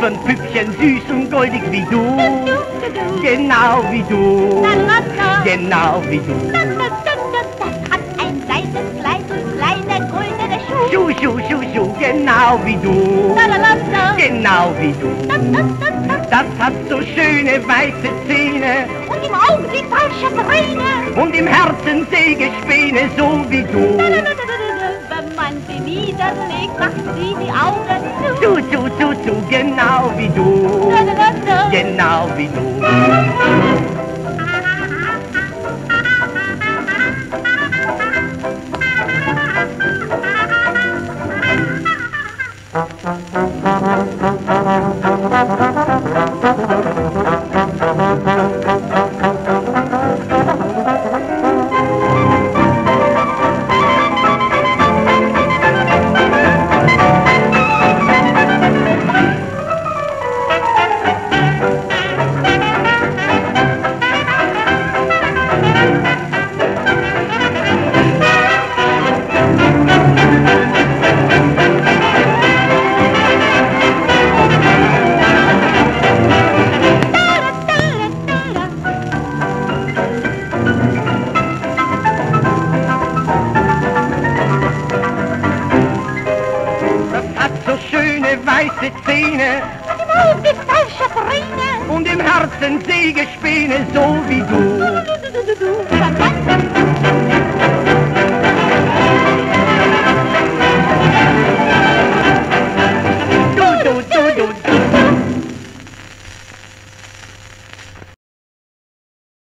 ein Püppchen süß und goldig wie du. Genau wie du, genau wie du. Das hat ein weißes Kleid und kleine goldene Schuhe. Schuh, Schuh, Schuh, Schuh, genau wie du, genau wie du. Das hat so schöne weiße Zähne Und im Auge die falsche Träne. und im Herzen Sägespäne, so wie du. Wenn man sie niederlegt, macht sie die Augen Zu, zu, zu, zu, genau wie du, genau wie du. Weiße Zähne und im Auge die falsche Träne. und im Herzen Sägespäne, so wie du.